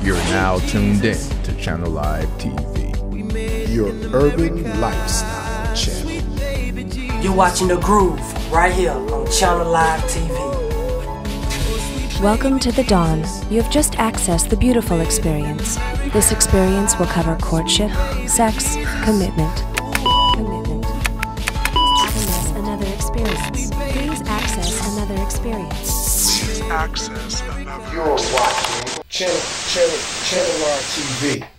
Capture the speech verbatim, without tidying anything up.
You're now tuned in to Channel Live T V, your urban lifestyle channel. You're watching The Groove right here on Channel Live T V. Welcome to the dawn. You have just accessed the beautiful experience. This experience will cover courtship, sex, commitment. Commitment. Access another experience. Please access another experience. Please access another. You're watching Channel Channel Channel Live T V.